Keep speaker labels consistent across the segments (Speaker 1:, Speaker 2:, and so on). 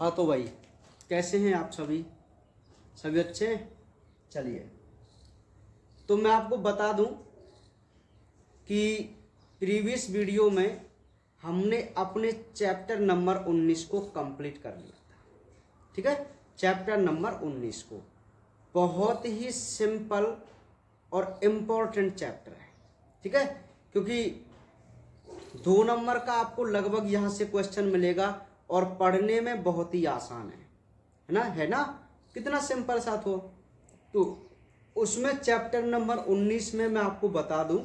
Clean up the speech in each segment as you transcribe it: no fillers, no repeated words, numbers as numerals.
Speaker 1: हाँ तो भाई कैसे हैं आप सभी? सभी अच्छे हैं? चलिए, तो मैं आपको बता दूं कि प्रीवियस वीडियो में हमने अपने चैप्टर नंबर 19 को कंप्लीट कर लिया था। ठीक है, चैप्टर नंबर 19 को बहुत ही सिंपल और इम्पोर्टेंट चैप्टर है। ठीक है, क्योंकि 2 नंबर का आपको लगभग यहाँ से क्वेश्चन मिलेगा और पढ़ने में बहुत ही आसान है ना? है ना? कितना सिंपल सा तो उसमें चैप्टर नंबर 19 में मैं आपको बता दूं,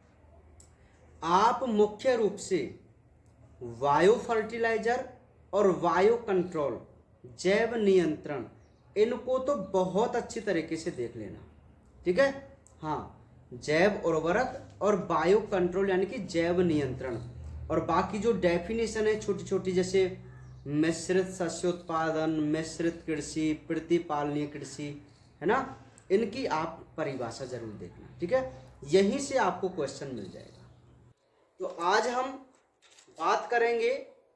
Speaker 1: आप मुख्य रूप से वायु फर्टिलाइजर और वायु कंट्रोल, जैव नियंत्रण, इनको तो बहुत अच्छी तरीके से देख लेना। ठीक है, हाँ, जैव उर्वरक और बायो कंट्रोल यानी कि जैव नियंत्रण, और बाकी जो डेफिनेशन है छोटी छोटी, जैसे मिश्रित शस्योत्पादन, मिश्रित कृषि, प्रतिपालनीय कृषि, है ना, इनकी आप परिभाषा जरूर देखना। ठीक है, यहीं से आपको क्वेश्चन मिल जाएगा। तो आज हम बात करेंगे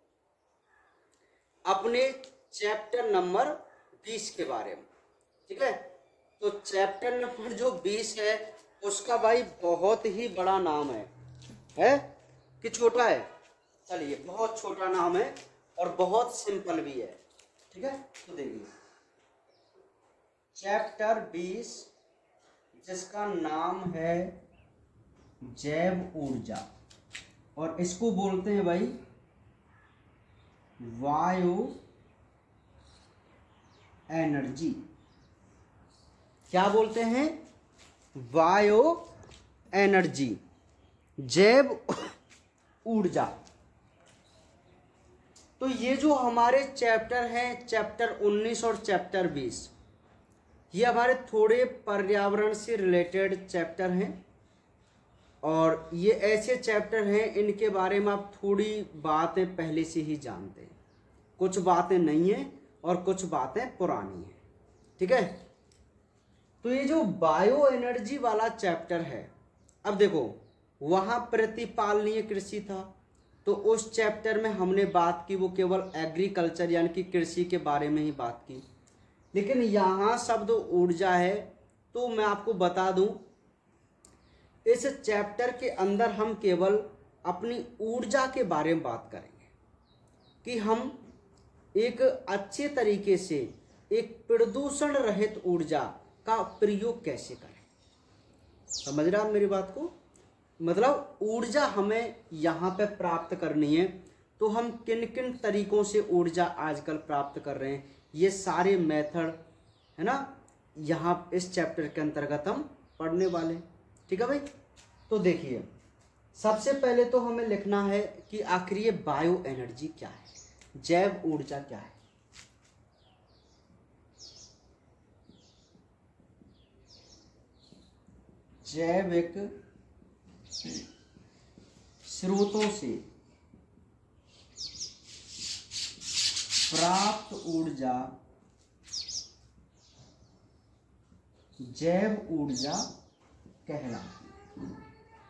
Speaker 1: अपने चैप्टर नंबर 20 के बारे में। ठीक है, तो चैप्टर नंबर जो 20 है उसका भाई बहुत ही बड़ा नाम है कि छोटा है? चलिए, बहुत छोटा नाम है और बहुत सिंपल भी है। ठीक है, तो देखिए चैप्टर 20 जिसका नाम है जैव ऊर्जा, और इसको बोलते हैं भाई वायु एनर्जी। क्या बोलते हैं? वायु एनर्जी, जैव ऊर्जा। तो ये जो हमारे चैप्टर हैं, चैप्टर 19 और चैप्टर 20, ये हमारे थोड़े पर्यावरण से रिलेटेड चैप्टर हैं, और ये ऐसे चैप्टर हैं इनके बारे में आप थोड़ी बातें पहले से ही जानते हैं, कुछ बातें नहीं हैं और कुछ बातें पुरानी हैं। ठीक है, तो ये जो बायो एनर्जी वाला चैप्टर है, अब देखो वहाँ प्रतिपालनीय कृषि था, तो उस चैप्टर में हमने बात की वो केवल एग्रीकल्चर यानी कि कृषि के बारे में ही बात की। लेकिन यहाँ शब्द ऊर्जा है, तो मैं आपको बता दूं इस चैप्टर के अंदर हम केवल अपनी ऊर्जा के बारे में बात करेंगे कि हम एक अच्छे तरीके से एक प्रदूषण रहित ऊर्जा का प्रयोग कैसे करें। समझ रहे आप मेरी बात को? मतलब ऊर्जा हमें यहाँ पे प्राप्त करनी है, तो हम किन किन तरीकों से ऊर्जा आजकल प्राप्त कर रहे हैं, ये सारे मेथड है ना, यहाँ इस चैप्टर के अंतर्गत हम पढ़ने वाले हैं। ठीक है भाई, तो देखिए सबसे पहले तो हमें लिखना है कि आखिर ये बायो एनर्जी क्या है, जैव ऊर्जा क्या है। जैविक स्रोतों से प्राप्त ऊर्जा जैव ऊर्जा कहलाती है।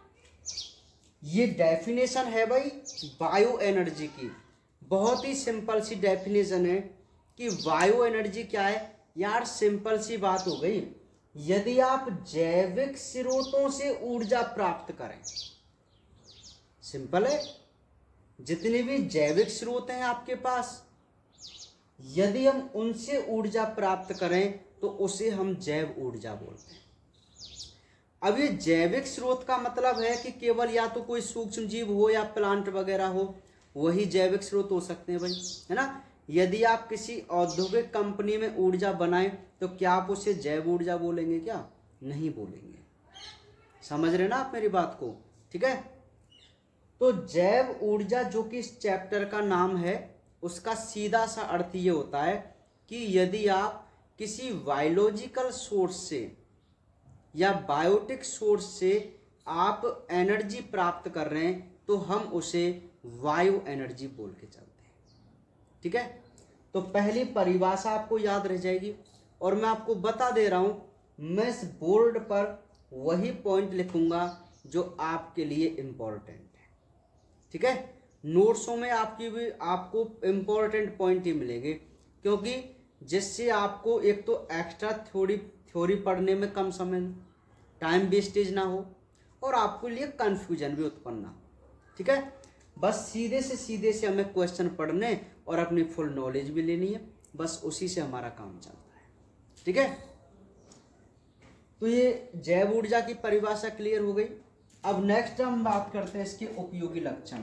Speaker 1: ये डेफिनेशन है भाई बायो एनर्जी की, बहुत ही सिंपल सी डेफिनेशन है कि बायो एनर्जी क्या है। यार सिंपल सी बात हो गई, यदि आप जैविक स्रोतों से ऊर्जा प्राप्त करें, सिंपल है, जितने भी जैविक स्रोत हैं आपके पास, यदि हम उनसे ऊर्जा प्राप्त करें तो उसे हम जैव ऊर्जा बोलते हैं। अब ये जैविक स्रोत का मतलब है कि केवल या तो कोई सूक्ष्म जीव हो या प्लांट वगैरह हो, वही जैविक स्रोत हो सकते हैं भाई, है ना। यदि आप किसी औद्योगिक कंपनी में ऊर्जा बनाएं तो क्या आप उसे जैव ऊर्जा बोलेंगे? क्या नहीं बोलेंगे। समझ रहे ना आप मेरी बात को? ठीक है, तो जैव ऊर्जा जो कि इस चैप्टर का नाम है, उसका सीधा सा अर्थ ये होता है कि यदि आप किसी बायोलॉजिकल सोर्स से या बायोटिक सोर्स से आप एनर्जी प्राप्त कर रहे हैं तो हम उसे वायु एनर्जी बोल के चलते हैं। ठीक है, तो पहली परिभाषा आपको याद रह जाएगी, और मैं आपको बता दे रहा हूं, मैं इस बोर्ड पर वही पॉइंट लिखूंगा जो आपके लिए इम्पोर्टेंट है। ठीक है, नोट्सों में आपको इम्पोर्टेंट पॉइंट ही मिलेंगे, क्योंकि जिससे आपको एक तो एक्स्ट्रा थ्योरी पढ़ने में कम समय, टाइम वेस्टेज ना हो और आपके लिए कंफ्यूजन भी उत्पन्न ना हो। ठीक है, बस सीधे से हमें क्वेश्चन पढ़ने और अपनी फुल नॉलेज भी लेनी है, बस उसी से हमारा काम चलता है। ठीक है, तो ये जैव ऊर्जा की परिभाषा क्लियर हो गई। अब नेक्स्ट हम बात करते हैं इसके उपयोगी लक्षण।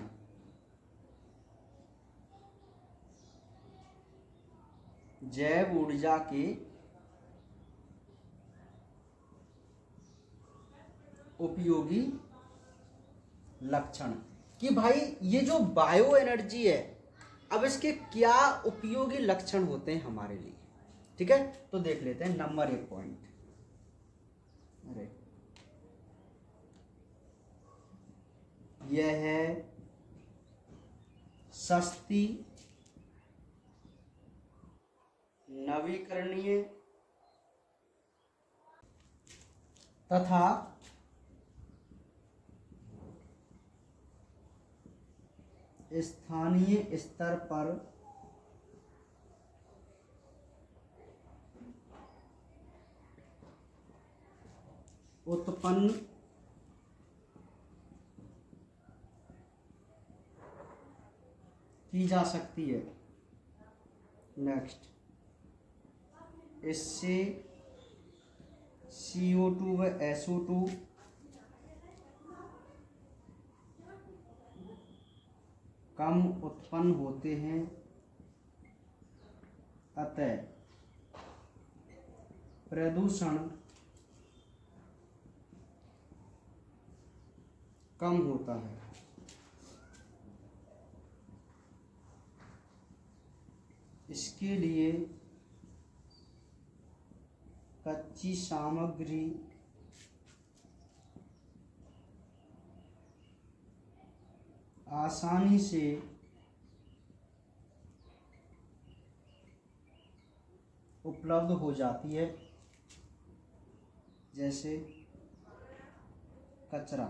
Speaker 1: जैव ऊर्जा के उपयोगी लक्षण कि भाई ये जो बायो एनर्जी है, अब इसके क्या उपयोगी लक्षण होते हैं हमारे लिए। ठीक है, तो देख लेते हैं नंबर 1 पॉइंट। अरे यह है सस्ती, नवीकरणीय तथा स्थानीय स्तर पर उत्पन्न की जा सकती है। नेक्स्ट, इससे CO2 व SO2 कम उत्पन्न होते हैं, अतः प्रदूषण कम होता है। इसके लिए कच्ची सामग्री आसानी से उपलब्ध हो जाती है, जैसे कचरा।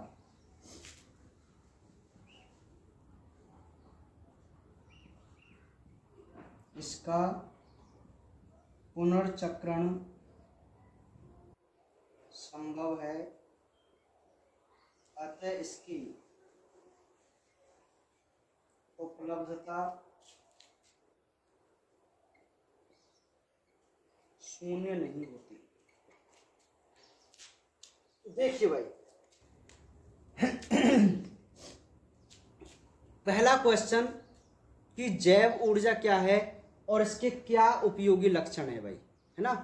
Speaker 1: इसका पुनर्चक्रण संभव है, अतः इसकी उपलब्धता शून्य नहीं होती। देखिए भाई, पहला क्वेश्चन कि जैव ऊर्जा क्या है और इसके क्या उपयोगी लक्षण है भाई, है ना।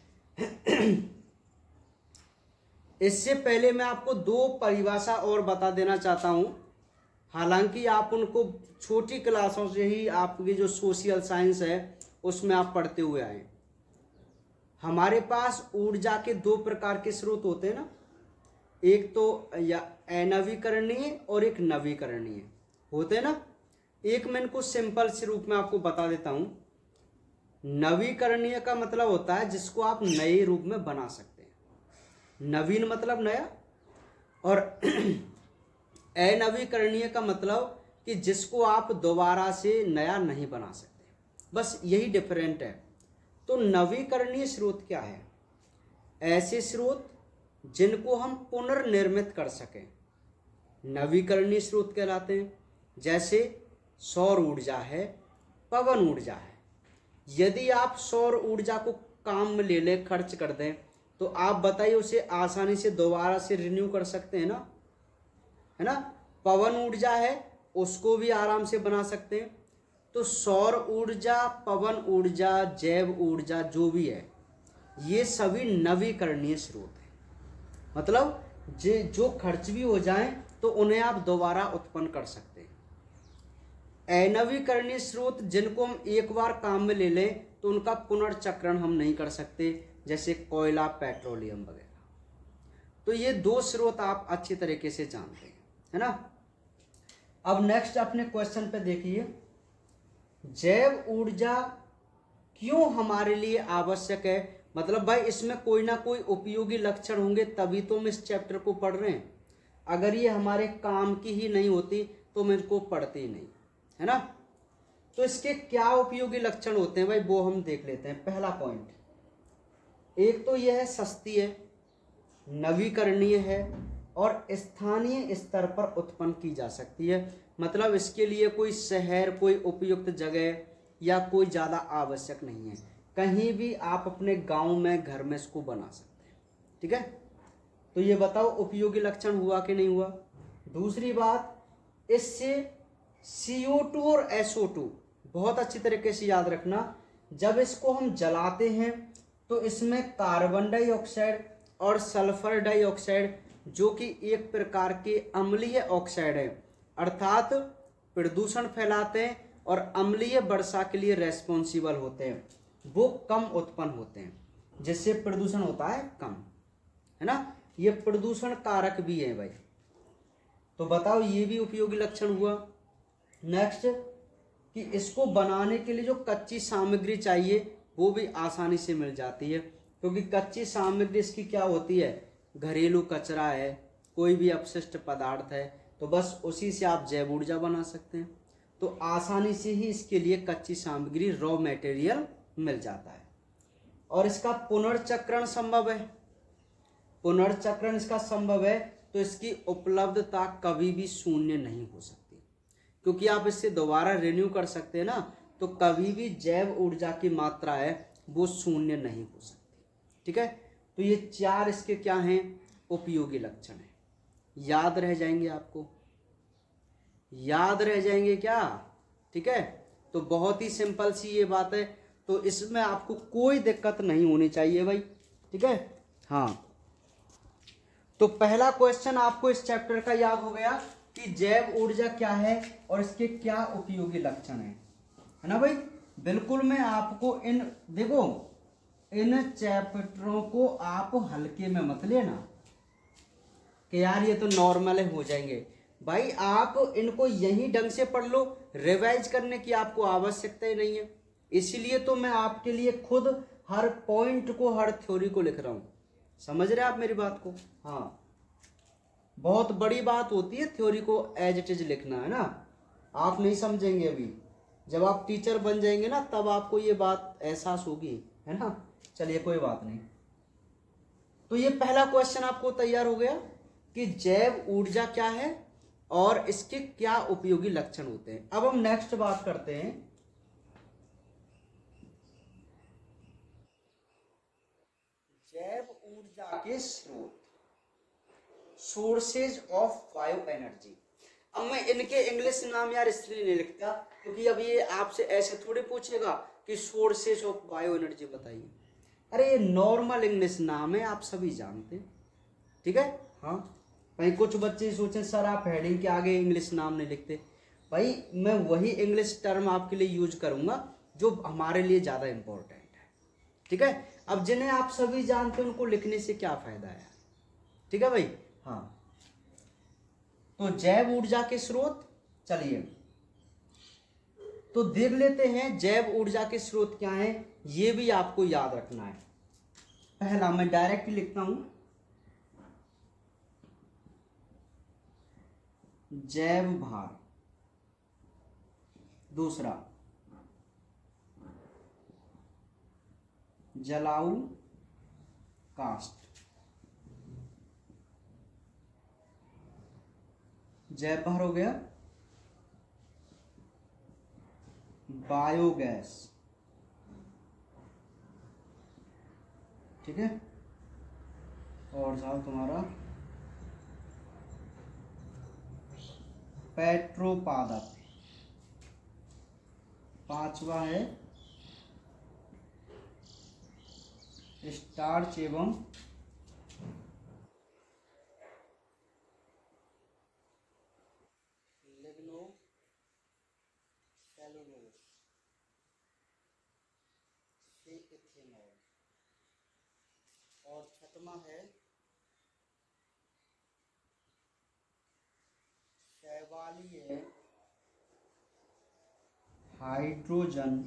Speaker 1: इससे पहले मैं आपको 2 परिभाषा और बता देना चाहता हूं, हालांकि आप उनको छोटी क्लासों से ही आपकी जो सोशल साइंस है उसमें आप पढ़ते हुए आए। हमारे पास ऊर्जा के 2 प्रकार के स्रोत होते हैं ना, एक तो या अनवीकरणीय और एक नवीकरणीय होते हैं ना। एक मैं इनको सिंपल से रूप में आपको बता देता हूं। नवीकरणीय का मतलब होता है जिसको आप नए रूप में बना सकते हैं, नवीन मतलब नया, और अनवीकरणीय का मतलब कि जिसको आप दोबारा से नया नहीं बना सकते, बस यही डिफरेंट है। तो नवीकरणीय स्रोत क्या है? ऐसे स्रोत जिनको हम पुनर्निर्मित कर सकें नवीकरणीय स्रोत कहलाते हैं। जैसे सौर ऊर्जा है, पवन ऊर्जा है। यदि आप सौर ऊर्जा को काम में ले लें, खर्च कर दें, तो आप बताइए उसे आसानी से दोबारा से रिन्यू कर सकते हैं ना, है ना। पवन ऊर्जा है, उसको भी आराम से बना सकते हैं। तो सौर ऊर्जा, पवन ऊर्जा, जैव ऊर्जा जो भी है, ये सभी नवीकरणीय स्रोत हैं। मतलब जो खर्च भी हो जाएं तो उन्हें आप दोबारा उत्पन्न कर सकते हैं। अनवीकरणीय स्रोत जिनको हम एक बार काम में ले लें तो उनका पुनर्चक्रण हम नहीं कर सकते, जैसे कोयला, पेट्रोलियम वगैरह। तो ये 2 स्रोत आप अच्छी तरीके से जानते हैं, है ना। अब नेक्स्ट अपने क्वेश्चन पे देखिए, जैव ऊर्जा क्यों हमारे लिए आवश्यक है। मतलब भाई इसमें कोई ना कोई उपयोगी लक्षण होंगे, तभी तो हम इस चैप्टर को पढ़ रहे हैं। अगर ये हमारे काम की ही नहीं होती तो हम इनको पढ़ते ही नहीं, है ना। तो इसके क्या उपयोगी लक्षण होते हैं भाई, वो हम देख लेते हैं। पहला पॉइंट, एक तो यह है सस्ती है, नवीकरणीय है और स्थानीय स्तर पर उत्पन्न की जा सकती है। मतलब इसके लिए कोई शहर, कोई उपयुक्त जगह या कोई ज़्यादा आवश्यक नहीं है, कहीं भी आप अपने गांव में, घर में इसको बना सकते हैं। ठीक है, तो ये बताओ उपयोगी लक्षण हुआ कि नहीं हुआ। दूसरी बात, इससे CO2 और SO2 बहुत अच्छी तरीके से याद रखना, जब इसको हम जलाते हैं तो इसमें कार्बन डाइऑक्साइड और सल्फर डाइऑक्साइड, जो कि एक प्रकार के अम्लीय ऑक्साइड है, अर्थात प्रदूषण फैलाते हैं और अम्लीय वर्षा के लिए रेस्पॉन्सिबल होते हैं, वो कम उत्पन्न होते हैं, जिससे प्रदूषण होता है कम, है ना। ये प्रदूषण कारक भी है भाई। तो बताओ, ये भी उपयोगी लक्षण हुआ। नेक्स्ट, कि इसको बनाने के लिए जो कच्ची सामग्री चाहिए वो भी आसानी से मिल जाती है, क्योंकि कच्ची सामग्री इसकी क्या होती है, घरेलू कचरा है, कोई भी अपशिष्ट पदार्थ है, तो बस उसी से आप जैव ऊर्जा बना सकते हैं। तो आसानी से ही इसके लिए कच्ची सामग्री, रॉ मटेरियल मिल जाता है। और इसका पुनर्चक्रण संभव है, पुनर्चक्रण इसका संभव है, तो इसकी उपलब्धता कभी भी शून्य नहीं हो सकती, क्योंकि आप इससे दोबारा रिन्यू कर सकते हैं ना, तो कभी भी जैव ऊर्जा की मात्रा है वो शून्य नहीं हो सकती। ठीक है, तो ये 4 इसके क्या हैं, उपयोगी लक्षण हैं। याद रह जाएंगे, आपको याद रह जाएंगे क्या। ठीक है, तो बहुत ही सिंपल सी ये बात है, तो इसमें आपको कोई दिक्कत नहीं होनी चाहिए भाई। ठीक है, हाँ, तो पहला क्वेश्चन आपको इस चैप्टर का याद हो गया कि जैव ऊर्जा क्या है और इसके क्या उपयोगी लक्षण है ना भाई। बिल्कुल, मैं आपको देखो, इन चैप्टरों को आप हल्के में मत लेना कि यार ये तो नॉर्मल हो जाएंगे भाई। आप इनको यही ढंग से पढ़ लो, रिवाइज करने की आपको आवश्यकता ही नहीं है। इसीलिए तो मैं आपके लिए खुद हर पॉइंट को, हर थ्योरी को लिख रहा हूं। समझ रहे आप मेरी बात को। हाँ, बहुत बड़ी बात होती है थ्योरी को एज इट इज लिखना, है ना। आप नहीं समझेंगे अभी, जब आप टीचर बन जाएंगे ना तब आपको ये बात एहसास होगी, है ना। चलिए कोई बात नहीं। तो ये पहला क्वेश्चन आपको तैयार हो गया कि जैव ऊर्जा क्या है और इसके क्या उपयोगी लक्षण होते हैं। अब हम नेक्स्ट बात करते हैं जैव ऊर्जा के स्रोत, सोर्सेज ऑफ बायो एनर्जी। अब मैं इनके इंग्लिश नाम यार इसलिए नहीं लिखता, क्योंकि अब ये आपसे ऐसे थोड़ी पूछेगा कि सोर्सेज ऑफ बायो एनर्जी बताइए। अरे ये नॉर्मल इंग्लिश नाम है, आप सभी जानते हैं। ठीक है, हाँ, भाई कुछ बच्चे सोचें सर आप हेडिंग के आगे इंग्लिश नाम नहीं लिखते। भाई मैं वही इंग्लिश टर्म आपके लिए यूज करूंगा जो हमारे लिए ज़्यादा इंपॉर्टेंट है। ठीक है, अब जिन्हें आप सभी जानते हैं उनको लिखने से क्या फायदा है। ठीक है भाई, हाँ। तो जैव ऊर्जा के स्रोत, चलिए तो देख लेते हैं जैव ऊर्जा के स्रोत क्या हैं, ये भी आपको याद रखना है। पहला मैं डायरेक्ट लिखता हूं, जैव भार। दूसरा जलाऊ कास्ट। जैव भार हो गया, बायोगैस। ठीक है, और साहब तुम्हारा पेट्रोपादप। पांचवा है स्टार्च एवं लिग्नोसेलुलोज से इथेनॉल। और छठवां है शैवालीय हाइड्रोजन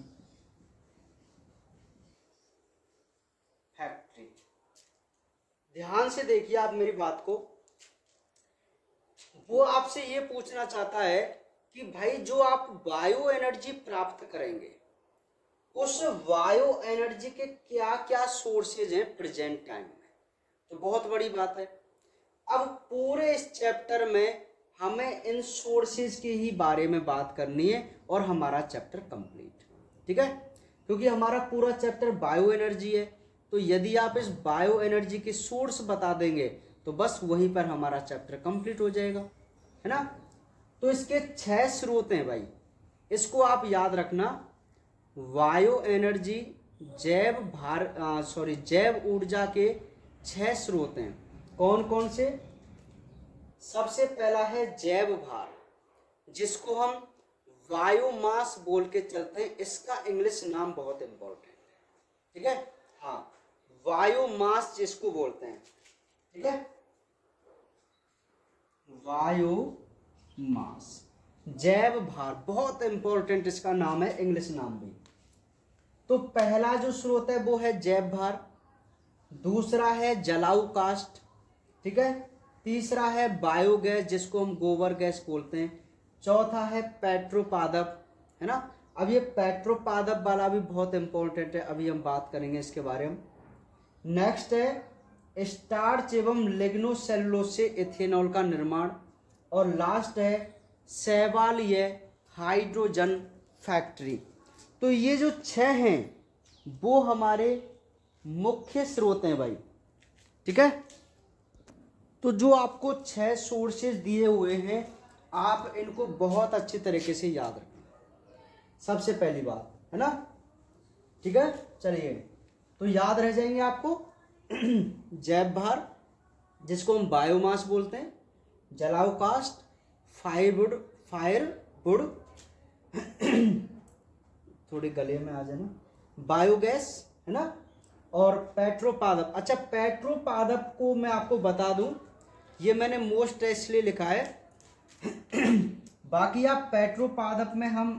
Speaker 1: फैक्ट्री। ध्यान से देखिए आप मेरी बात को, वो आपसे ये पूछना चाहता है कि भाई जो आप बायो एनर्जी प्राप्त करेंगे उस बायो एनर्जी के क्या क्या सोर्सेज हैं प्रेजेंट टाइम में। तो बहुत बड़ी बात है। अब पूरे इस चैप्टर में हमें इन सोर्सेज के ही बारे में बात करनी है और हमारा चैप्टर कंप्लीट, ठीक है। क्योंकि हमारा पूरा चैप्टर बायो एनर्जी है, तो यदि आप इस बायो एनर्जी के सोर्स बता देंगे तो बस वहीं पर हमारा चैप्टर कंप्लीट हो जाएगा, है ना। तो इसके 6 स्रोत हैं भाई, इसको आप याद रखना। बायो एनर्जी जैव ऊर्जा के 6 स्रोत हैं। कौन कौन से? सबसे पहला है जैव भार, जिसको हम बायोमास बोल के चलते हैं। इसका इंग्लिश नाम बहुत इंपॉर्टेंट है, ठीक है। हाँ, बायोमास जिसको बोलते हैं, ठीक है, बायोमास, जैव भार, बहुत इंपॉर्टेंट इसका नाम है, इंग्लिश नाम भी। तो पहला जो स्रोत है वो है जैव भार, दूसरा है जलाऊ काष्ठ, ठीक है, तीसरा है बायोगैस जिसको हम गोबर गैस बोलते हैं, चौथा है पेट्रोपादप, है ना। अब ये पेट्रोपादप वाला भी बहुत इंपॉर्टेंट है, अभी हम बात करेंगे इसके बारे में। नेक्स्ट है स्टार्च एवं लिग्नोसेलुलोज से इथेनॉल का निर्माण, और लास्ट है शैवालीय हाइड्रोजन फैक्ट्री। तो ये जो 6 हैं वो हमारे मुख्य स्रोत हैं भाई, ठीक है। तो जो आपको 6 सोर्सेज दिए हुए हैं आप इनको बहुत अच्छी तरीके से याद रखना, सबसे पहली बात, है ना, ठीक है। चलिए, तो याद रह जाएंगे आपको जैव भार जिसको हम बायोमास बोलते हैं, जलाऊ काष्ठ, फायरवुड थोड़ी गले में आ जाना, बायोगैस, है ना, और पेट्रोपादप। अच्छा, पेट्रोपादप को मैं आपको बता दूं, ये मैंने मोस्ट इसलिए लिखा है बाकी आप पेट्रोपादप में हम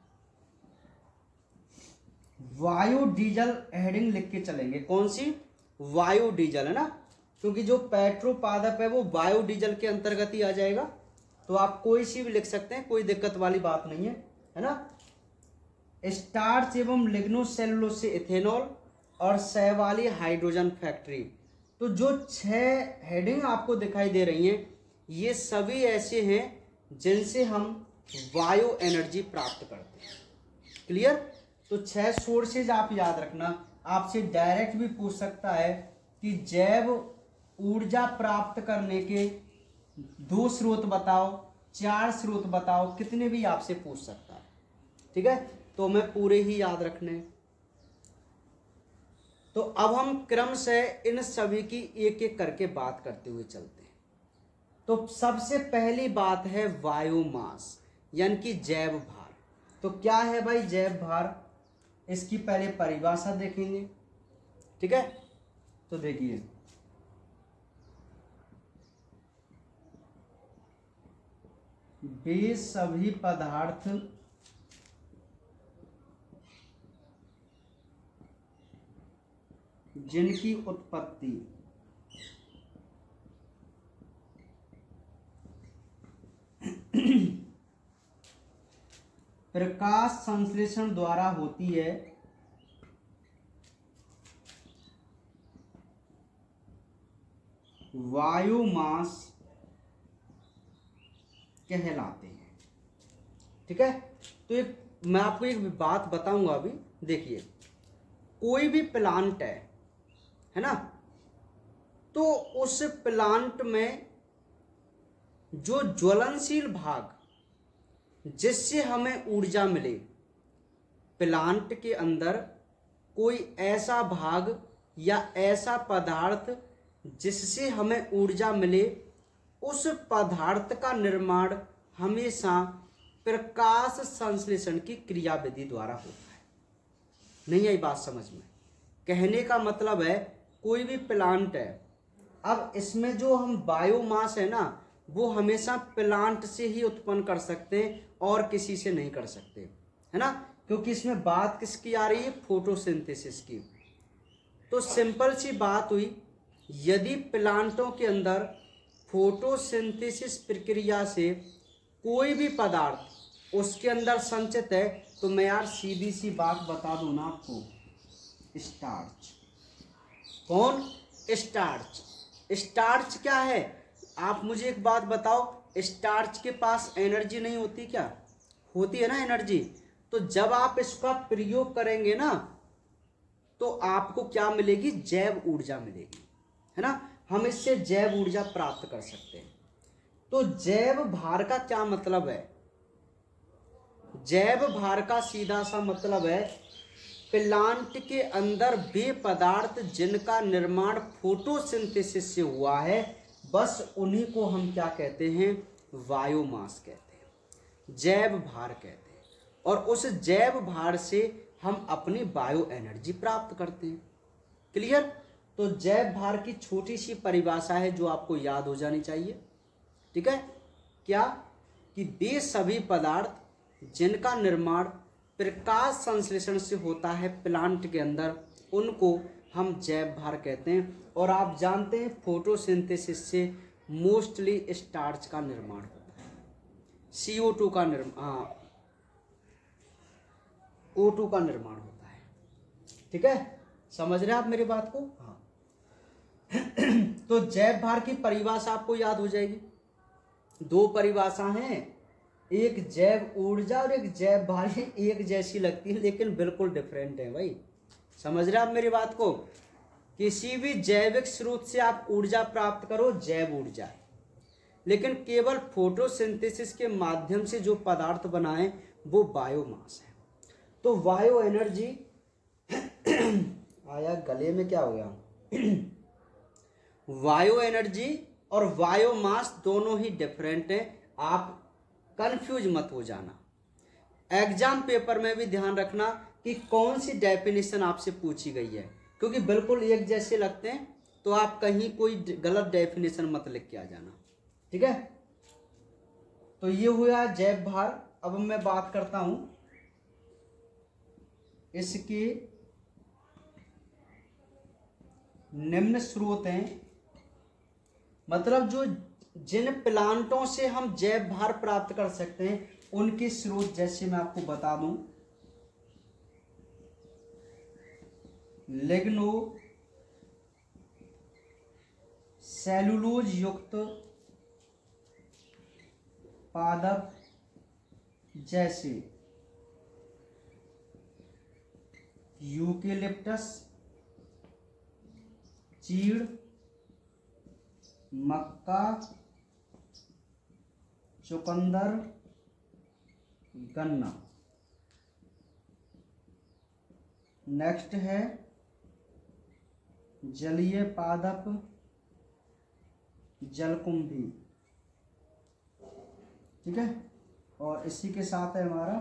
Speaker 1: वायु डीजल हेडिंग लिख के चलेंगे। कौन सी? वायु डीजल, है ना, क्योंकि जो पेट्रोपादप है वो वायु डीजल के अंतर्गत ही आ जाएगा। तो आप कोई सी भी लिख सकते हैं, कोई दिक्कत वाली बात नहीं है ना। स्टार्च एवं लिग्नोसेलुलोज से इथेनॉल और शैवालीय हाइड्रोजन फैक्ट्री। तो जो 6 हेडिंग आपको दिखाई दे रही हैं ये सभी ऐसे हैं जिनसे हम बायो एनर्जी प्राप्त करते हैं। क्लियर? तो 6 सोर्सेज आप याद रखना। आपसे डायरेक्ट भी पूछ सकता है कि जैव ऊर्जा प्राप्त करने के 2 स्रोत बताओ, 4 स्रोत बताओ, कितने भी आपसे पूछ सकता है, ठीक है। तो हमें पूरे ही याद रखने हैं। तो अब हम क्रम से इन सभी की एक एक करके बात करते हुए चलते हैं। तो सबसे पहली बात है बायोमास यानी कि जैव भार। तो क्या है भाई जैव भार? इसकी पहले परिभाषा देखेंगे, ठीक है। तो देखिए, वे सभी पदार्थ जिनकी उत्पत्ति प्रकाश संश्लेषण द्वारा होती है बायोमास कहलाते हैं, ठीक है। तो एक मैं आपको एक बात बताऊंगा अभी। देखिए, कोई भी प्लांट है ना, तो उस प्लांट में जो ज्वलनशील भाग जिससे हमें ऊर्जा मिले, प्लांट के अंदर कोई ऐसा भाग या ऐसा पदार्थ जिससे हमें ऊर्जा मिले, उस पदार्थ का निर्माण हमेशा प्रकाश संश्लेषण की क्रियाविधि द्वारा होता है। नहीं आई बात समझ में? कहने का मतलब है कोई भी प्लांट है, अब इसमें जो हम बायोमास है ना वो हमेशा प्लांट से ही उत्पन्न कर सकते हैं और किसी से नहीं कर सकते, है ना, क्योंकि इसमें बात किसकी आ रही है? फोटोसिंथेसिस की। तो सिंपल सी बात हुई, यदि प्लांटों के अंदर फोटोसिंथेसिस प्रक्रिया से कोई भी पदार्थ उसके अंदर संचित है। तो मैं यार सीधी सी बात बता दूं ना आपको, स्टार्च। कौन? स्टार्च। स्टार्च क्या है? आप मुझे एक बात बताओ, स्टार्च के पास एनर्जी नहीं होती क्या? होती है ना एनर्जी। तो जब आप इसका प्रयोग करेंगे ना तो आपको क्या मिलेगी? जैव ऊर्जा मिलेगी, है ना। हम इससे जैव ऊर्जा प्राप्त कर सकते हैं। तो जैव भार का क्या मतलब है? जैव भार का सीधा सा मतलब है प्लांट के अंदर वे पदार्थ जिनका निर्माण फोटोसिंथेसिस से हुआ है, बस उन्हीं को हम क्या कहते हैं? बायोमास कहते हैं, जैव भार कहते हैं। और उस जैव भार से हम अपनी बायो एनर्जी प्राप्त करते हैं। क्लियर? तो जैव भार की छोटी सी परिभाषा है जो आपको याद हो जानी चाहिए। ठीक है? क्या? कि वे सभी पदार्थ जिनका निर्माण प्रकाश संश्लेषण से होता है प्लांट के अंदर, उनको हम जैव भार कहते हैं। और आप जानते हैं फोटोसिंथेसिस से मोस्टली स्टार्च का निर्माण होता है, CO2 का निर्माण, O2 का निर्माण होता है। ठीक है? समझ रहे हैं आप मेरी बात को? हाँ। तो जैव भार की परिभाषा आपको याद हो जाएगी। दो परिभाषा हैं, एक जैव ऊर्जा और एक जैव भार। एक जैसी लगती है लेकिन बिल्कुल डिफरेंट है भाई। समझ रहे हैं आप मेरी बात को? किसी भी जैविक स्रोत से आप ऊर्जा प्राप्त करो, जैव ऊर्जा, लेकिन केवल फोटोसिंथेसिस के माध्यम से जो पदार्थ बनाए वो बायोमास है। तो बायो एनर्जी आया गले में, क्या हो गया? बायो एनर्जी और बायोमास दोनों ही डिफरेंट हैं, आप कंफ्यूज मत हो जाना। एग्जाम पेपर में भी ध्यान रखना कि कौन सी डेफिनेशन आपसे पूछी गई है, क्योंकि बिल्कुल एक जैसे लगते हैं, तो आप कहीं कोई गलत डेफिनेशन मत लिख के आ जाना। ठीक है? तो ये हुआ जैव भार। अब मैं बात करता हूं इसके निम्न स्रोत हैं, मतलब जो जिन प्लांटों से हम जैव भार प्राप्त कर सकते हैं उनके स्रोत, जैसे मैं आपको बता दूं, लिग्नो सेलुलोज युक्त पादप जैसे यूकेलिप्टस, चीड़, मक्का, चुकंदर, गन्ना। नेक्स्ट है जलीय पादप जलकुंभी। ठीक है? और इसी के साथ है हमारा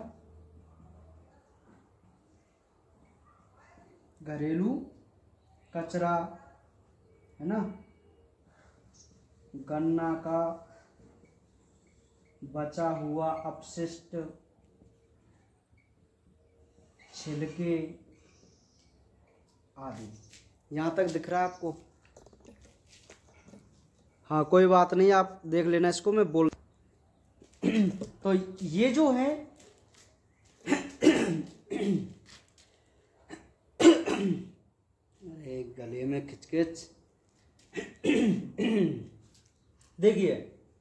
Speaker 1: घरेलू कचरा, है ना, गन्ना का बचा हुआ अपशिष्ट, छिलके आदि। यहाँ तक दिख रहा है आपको? हाँ, कोई बात नहीं, आप देख लेना इसको, मैं बोल तो ये जो है अरे गले में खिचखिच। देखिए,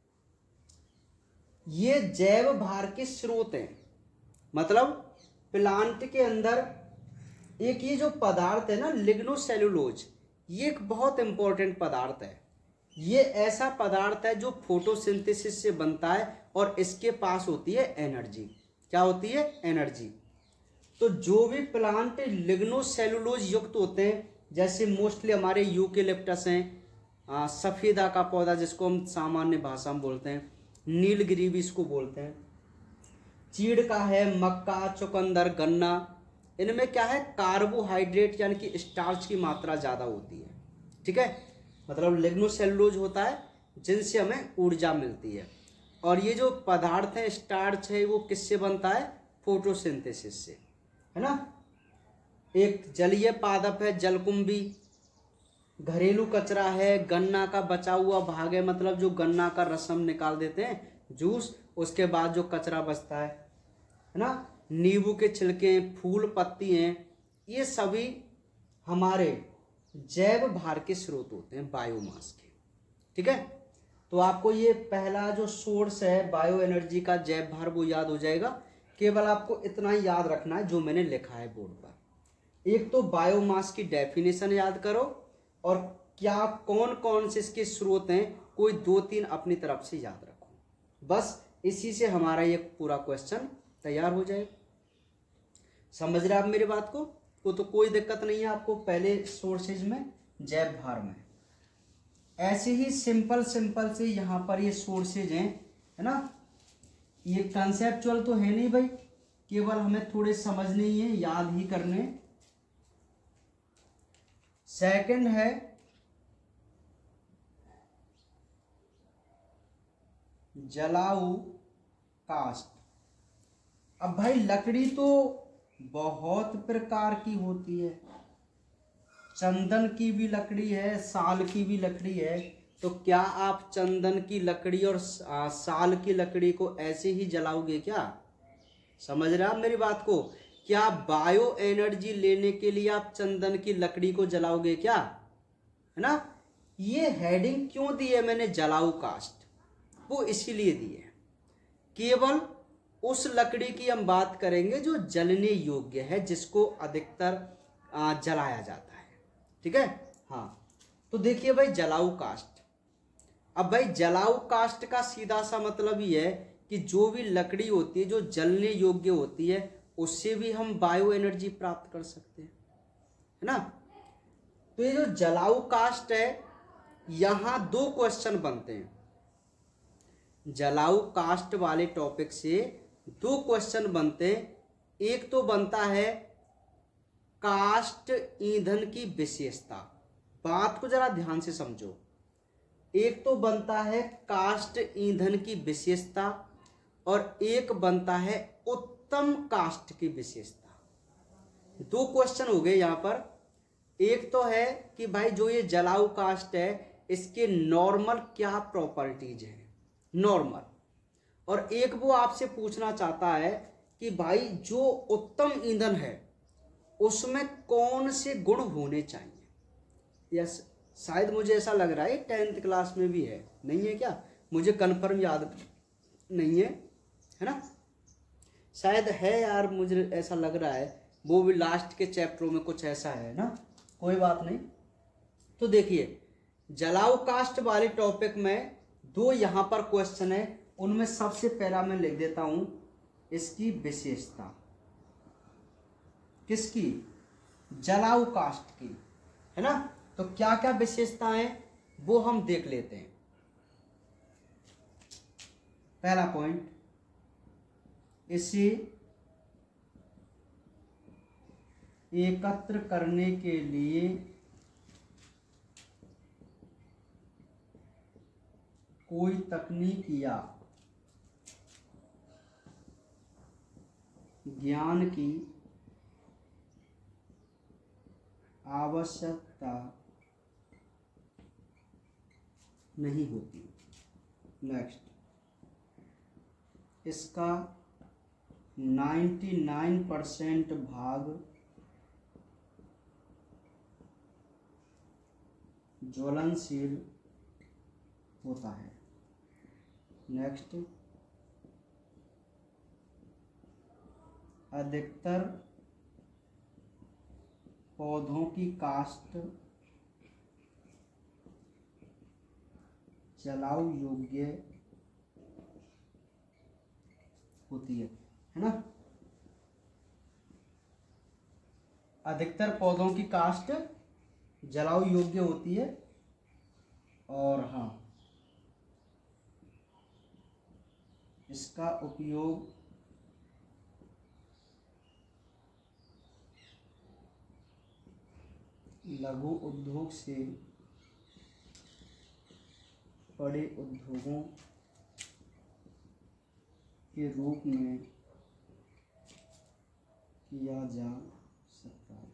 Speaker 1: ये जैव भार के स्रोत हैं, मतलब प्लांट के अंदर एक ये जो पदार्थ है ना, लिग्नोसेलुलोज, ये एक बहुत इंपॉर्टेंट पदार्थ है। ये ऐसा पदार्थ है जो फोटोसिंथेसिस से बनता है और इसके पास होती है एनर्जी। क्या होती है? एनर्जी। तो जो भी प्लांट लिग्नोसेलुलोज युक्त होते हैं, जैसे मोस्टली हमारे यूकेलिप्टस हैं, सफेदा का पौधा जिसको हम सामान्य भाषा में बोलते हैं, नीलगिरी भी इसको बोलते हैं, चीड़ का है, मक्का, चुकंदर, गन्ना, इनमें क्या है? कार्बोहाइड्रेट यानी कि स्टार्च की मात्रा ज़्यादा होती है। ठीक है? मतलब लिग्नोसेलुलोज होता है जिनसे हमें ऊर्जा मिलती है। और ये जो पदार्थ है स्टार्च है, वो किससे बनता है? फोटोसिंथेसिस से, है ना। एक जलीय पादप है जलकुंभी, घरेलू कचरा है, गन्ना का बचा हुआ भाग है, मतलब जो गन्ना का रस हम निकाल देते हैं, जूस, उसके बाद जो कचरा बचता है है ना, नींबू के छिलके, फूल, पत्ती हैं, ये सभी हमारे जैव भार के स्रोत होते हैं, बायोमास के। ठीक है, तो आपको ये पहला जो सोर्स है बायो एनर्जी का, जैव भार, वो याद हो जाएगा। केवल आपको इतना ही याद रखना है जो मैंने लिखा है बोर्ड पर। एक तो बायोमास की डेफिनेशन याद करो, और क्या कौन कौन से इसके स्रोत हैं, कोई 2-3 अपनी तरफ से याद रखो। बस इसी से हमारा ये पूरा क्वेश्चन तैयार हो जाएगा। समझ रहे आप मेरी बात को? तो कोई दिक्कत नहीं है आपको पहले सोर्सेज में, जैव भार में। ऐसे ही सिंपल से यहाँ पर ये सोर्सेज हैं, है ना। ये कंसेप्चुअल तो है नहीं भाई, केवल हमें थोड़े समझने ही है, याद ही करने। सेकंड है जलाऊ काष्ठ। अब भाई लकड़ी तो बहुत प्रकार की होती है, चंदन की भी लकड़ी है, साल की भी लकड़ी है। तो क्या आप चंदन की लकड़ी और साल की लकड़ी को ऐसे ही जलाओगे क्या? समझ रहे आप मेरी बात को? क्या बायो एनर्जी लेने के लिए आप चंदन की लकड़ी को जलाओगे क्या? है ना। ये हेडिंग क्यों दी है मैंने जलाऊ काष्ठ? वो इसीलिए दी है, केवल उस लकड़ी की हम बात करेंगे जो जलने योग्य है, जिसको अधिकतर जलाया जाता है। ठीक है, हाँ। तो देखिए भाई जलाऊ काष्ठ। अब भाई जलाऊ काष्ठ का सीधा सा मतलब ये है कि जो भी लकड़ी होती है जो जलने योग्य होती है, उससे भी हम बायो एनर्जी प्राप्त कर सकते हैं, है ना। तो ये जो जलाऊ काष्ठ है, यहां 2 क्वेश्चन बनते हैं। जलाऊ काष्ठ वाले टॉपिक से 2 क्वेश्चन बनते हैं। एक तो बनता है काष्ठ ईंधन की विशेषता, बात को जरा ध्यान से समझो। एक तो बनता है काष्ठ ईंधन की विशेषता, और एक बनता है उत्तम काष्ठ की विशेषता। 2 क्वेश्चन हो गए यहाँ पर। एक तो है कि भाई जो ये जलाऊ काष्ठ है, इसके नॉर्मल क्या प्रॉपर्टीज हैं, नॉर्मल। और एक वो आपसे पूछना चाहता है कि भाई जो उत्तम ईंधन है उसमें कौन से गुण होने चाहिए। यस, शायद मुझे ऐसा लग रहा है 10th क्लास में भी है, नहीं है क्या? मुझे कंफर्म याद नहीं है, है ना। शायद है यार, मुझे ऐसा लग रहा है। वो भी लास्ट के चैप्टरों में कुछ ऐसा है ना, कोई बात नहीं। तो देखिए जलाऊ काष्ठ वाले टॉपिक में 2 यहाँ पर क्वेश्चन है। उनमें सबसे पहला मैं लिख देता हूं इसकी विशेषता। किसकी? जलाऊ काष्ठ की, है ना। तो क्या क्या विशेषताएं वो हम देख लेते हैं। पहला पॉइंट, इसे एकत्र करने के लिए कोई तकनीक या ज्ञान की आवश्यकता नहीं होती। नेक्स्ट, इसका 99% भाग ज्वलनशील होता है। नेक्स्ट, अधिकतर पौधों की काष्ठ जलाऊ योग्य होती है ना। अधिकतर पौधों की काष्ठ जलाऊ योग्य होती है, और हाँ, इसका उपयोग लघु उद्योग से बड़े उद्योगों के रूप में किया जा सकता है।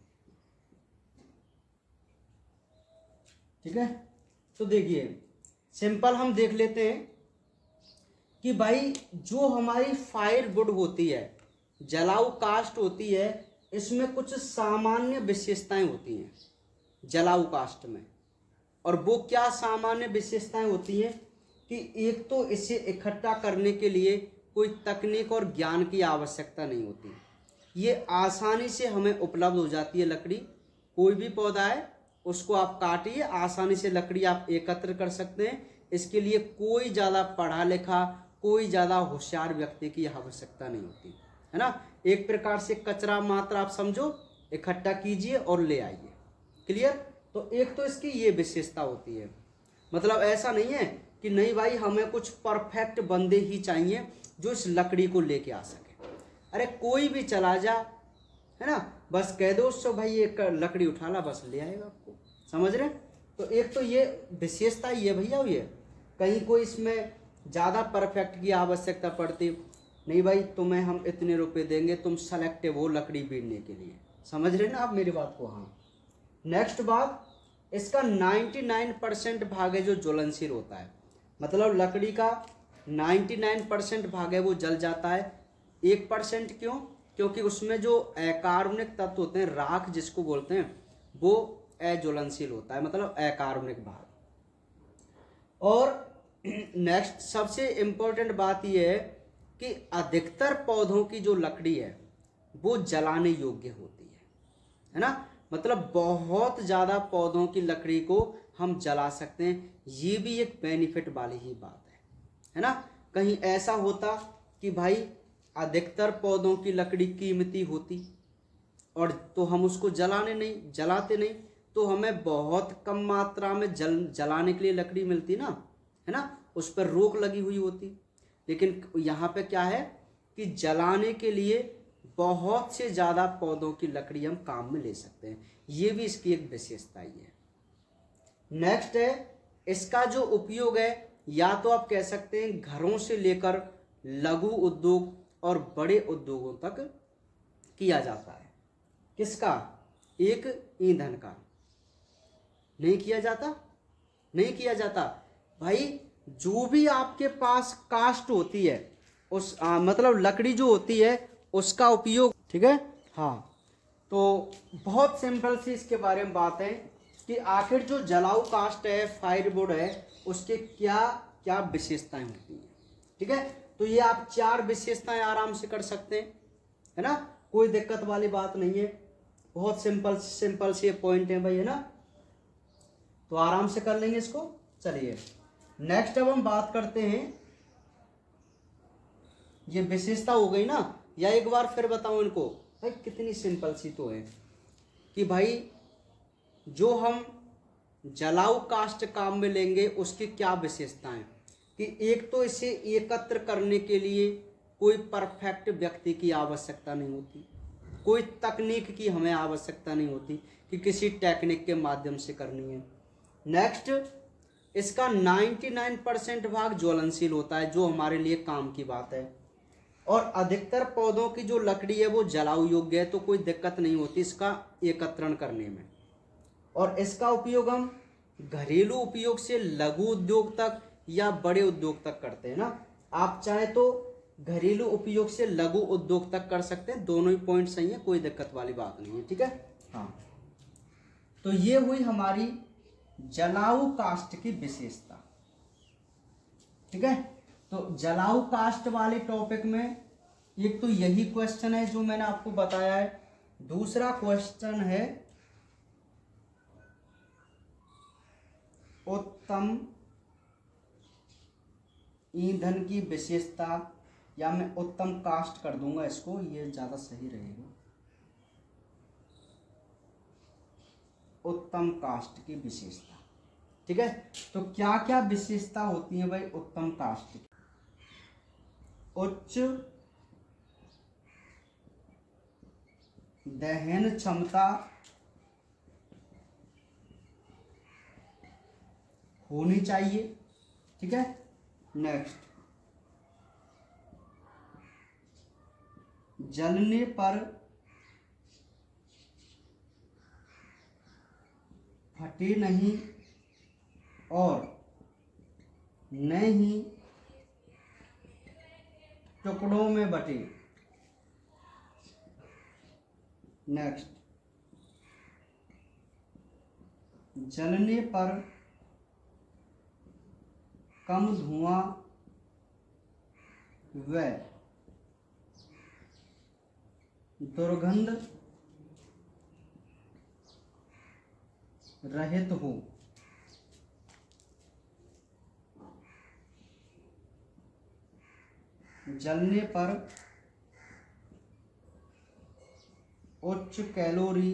Speaker 1: ठीक है, तो देखिए सिंपल हम देख लेते हैं कि भाई जो हमारी फायर वुड होती है, जलाऊ काष्ठ होती है इसमें कुछ सामान्य विशेषताएं होती हैं जलाऊ काष्ठ में। और वो क्या सामान्य विशेषताएं होती हैं कि एक तो इसे इकट्ठा करने के लिए कोई तकनीक और ज्ञान की आवश्यकता नहीं होती, ये आसानी से हमें उपलब्ध हो जाती है लकड़ी। कोई भी पौधा है उसको आप काटिए, आसानी से लकड़ी आप एकत्र कर सकते हैं। इसके लिए कोई ज़्यादा पढ़ा लिखा, कोई ज़्यादा होशियार व्यक्ति की आवश्यकता नहीं होती है ना। एक प्रकार से कचरा मात्र आप समझो, इकट्ठा कीजिए और ले आइए। क्लियर। तो एक तो इसकी ये विशेषता होती है, मतलब ऐसा नहीं है कि नहीं भाई हमें कुछ परफेक्ट बंदे ही चाहिए जो इस लकड़ी को लेके आ सके। अरे कोई भी चला जा, है ना, बस कह दो उससे भाई ये लकड़ी उठा ला, बस ले आएगा आपको। समझ रहे। तो एक तो ये विशेषता ये भैया, ये कहीं कोई इसमें ज़्यादा परफेक्ट की आवश्यकता पड़ती नहीं भाई, तुम्हें हम इतने रुपए देंगे, तुम सेलेक्टिव हो लकड़ी बीनने के लिए। समझ रहे ना आप मेरी बात को। हाँ, नेक्स्ट बात, इसका 99% भाग है जो ज्वलनशील होता है, मतलब लकड़ी का 99% भाग है वो जल जाता है। 1% क्यों? क्योंकि उसमें जो अकार्बनिक तत्व होते हैं, राख जिसको बोलते हैं, वो अज्वलनशील होता है, मतलब अकार्बनिक भाग। और नेक्स्ट सबसे इम्पोर्टेंट बात यह है कि अधिकतर पौधों की जो लकड़ी है वो जलाने योग्य होती है ना, मतलब बहुत ज़्यादा पौधों की लकड़ी को हम जला सकते हैं। ये भी एक बेनिफिट वाली ही बात है ना। कहीं ऐसा होता कि भाई अधिकतर पौधों की लकड़ी कीमती होती और तो हम उसको जलाते नहीं, तो हमें बहुत कम मात्रा में जलाने के लिए लकड़ी मिलती ना, है ना, उस पर रोक लगी हुई होती। लेकिन यहाँ पे क्या है कि जलाने के लिए बहुत से ज़्यादा पौधों की लकड़ी हम काम में ले सकते हैं। ये भी इसकी एक विशेषता ही है। नेक्स्ट है इसका जो उपयोग है, या तो आप कह सकते हैं घरों से लेकर लघु उद्योग और बड़े उद्योगों तक किया जाता है। किसका? एक ईंधन का। नहीं किया जाता भाई। जो भी आपके पास कास्ट होती है उस मतलब लकड़ी जो होती है उसका उपयोग, ठीक है। हाँ, तो बहुत सिंपल सी इसके बारे में बात है कि आखिर जो जलाऊ कास्ट है, फायरवुड है, उसके क्या क्या विशेषताएं होती हैं, ठीक है। तो ये आप 4 विशेषताएं आराम से कर सकते हैं, है ना, कोई दिक्कत वाली बात नहीं है। बहुत सिंपल से पॉइंट है भाई, है ना, तो आराम से कर लेंगे इसको। चलिए नेक्स्ट अब हम बात करते हैं, ये विशेषता हो गई ना, या एक बार फिर बताऊं इनको भाई, कितनी सिंपल सी तो है कि भाई जो हम जलाऊ काष्ठ काम में लेंगे उसकी क्या विशेषताएं, कि एक तो इसे एकत्र करने के लिए कोई परफेक्ट व्यक्ति की आवश्यकता नहीं होती, कोई तकनीक की हमें आवश्यकता नहीं होती कि किसी टेक्निक के माध्यम से करनी है। नेक्स्ट, इसका 99% भाग ज्वलनशील होता है, जो हमारे लिए काम की बात है। और अधिकतर पौधों की जो लकड़ी है वो जलाऊ योग्य है, तो कोई दिक्कत नहीं होती इसका एकत्रण करने में। और इसका उपयोग हम घरेलू उपयोग से लघु उद्योग तक या बड़े उद्योग तक करते हैं ना। आप चाहे तो घरेलू उपयोग से लघु उद्योग तक कर सकते हैं, दोनों ही पॉइंट सही है, कोई दिक्कत वाली बात नहीं है, ठीक है। हाँ, तो ये हुई हमारी जलाऊ काष्ठ की विशेषता, ठीक है। तो जलाऊ काष्ठ वाले टॉपिक में एक तो यही क्वेश्चन है जो मैंने आपको बताया है। दूसरा क्वेश्चन है उत्तम ईंधन की विशेषता, या मैं उत्तम काष्ठ कर दूंगा इसको, ये ज्यादा सही रहेगा। उत्तम काष्ठ की विशेषता, ठीक है। तो क्या क्या विशेषता होती है भाई उत्तम काष्ठ की? उच्च दहन क्षमता होनी चाहिए, ठीक है। नेक्स्ट, जलने पर फटे नहीं और न ही टुकड़ों में बटे, नेक्स्ट, जलने पर कम धुआं व दुर्गंध रहित हो। जलने पर उच्च कैलोरी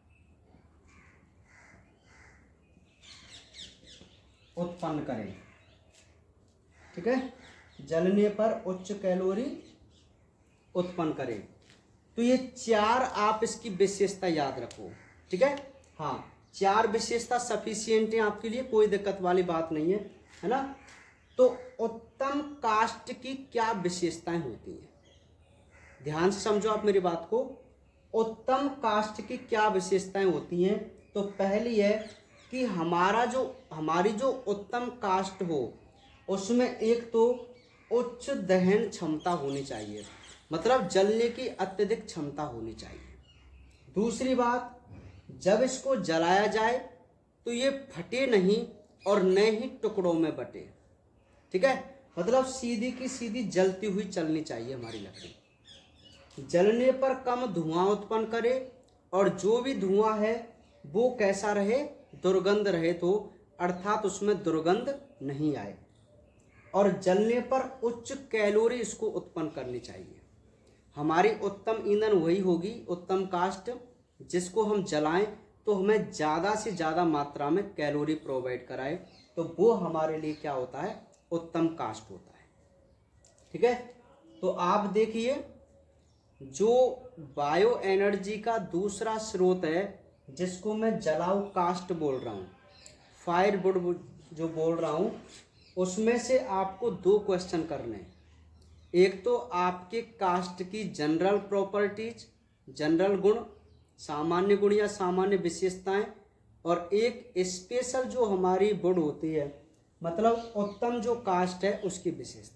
Speaker 1: उत्पन्न करें। ठीक है, जलने पर उच्च कैलोरी उत्पन्न करें। तो ये चार आप इसकी विशेषता याद रखो। ठीक है, हाँ, चार विशेषता सफिशिएंट है आपके लिए, कोई दिक्कत वाली बात नहीं है ना। तो उत्तम कास्ट की क्या विशेषताएं होती हैं, ध्यान से समझो आप मेरी बात को। उत्तम कास्ट की क्या विशेषताएं होती हैं? तो पहली है कि हमारी जो उत्तम कास्ट हो उसमें एक तो उच्च दहन क्षमता होनी चाहिए, मतलब जलने की अत्यधिक क्षमता होनी चाहिए। दूसरी बात, जब इसको जलाया जाए तो ये फटे नहीं और न ही टुकड़ों में बटे। ठीक है, मतलब सीधी की सीधी जलती हुई चलनी चाहिए हमारी लकड़ी। जलने पर कम धुआं उत्पन्न करे और जो भी धुआं है वो कैसा रहे, दुर्गंध रहित हो, अर्थात उसमें दुर्गंध नहीं आए। और जलने पर उच्च कैलोरी इसको उत्पन्न करनी चाहिए। हमारी उत्तम ईंधन वही होगी, उत्तम कास्ट, जिसको हम जलाएं तो हमें ज़्यादा से ज़्यादा मात्रा में कैलोरी प्रोवाइड कराए, तो वो हमारे लिए क्या होता है, उत्तम कास्ट होता है। ठीक है, तो आप देखिए, जो बायो एनर्जी का दूसरा स्रोत है जिसको मैं जलाऊ कास्ट बोल रहा हूँ, फायरवुड जो बोल रहा हूँ, उसमें से आपको दो क्वेश्चन करने हैं। एक तो आपके कास्ट की जनरल प्रॉपर्टीज, जनरल गुण, सामान्य गुण या सामान्य विशेषताएं, और एक स्पेशल जो हमारी वुड होती है, मतलब उत्तम जो कास्ट है उसकी विशेषता।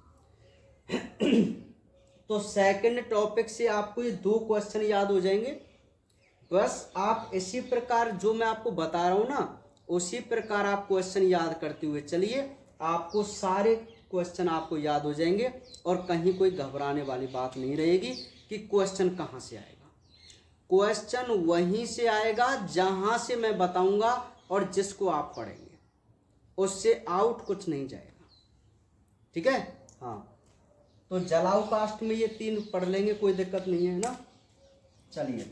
Speaker 1: तो सेकंड टॉपिक से आपको ये दो क्वेश्चन याद हो जाएंगे। बस आप इसी प्रकार जो मैं आपको बता रहा हूँ ना, उसी प्रकार आप क्वेश्चन याद करते हुए चलिए, आपको सारे क्वेश्चन आपको याद हो जाएंगे और कहीं कोई घबराने वाली बात नहीं रहेगी कि क्वेश्चन कहाँ से आएगा। क्वेश्चन वहीं से आएगा जहाँ से मैं बताऊंगा और जिसको आप पढ़ेंगे, उससे आउट कुछ नहीं जाएगा। ठीक है, हाँ, तो जलाऊ कास्ट में ये तीन पढ़ लेंगे, कोई दिक्कत नहीं है ना। चलिए,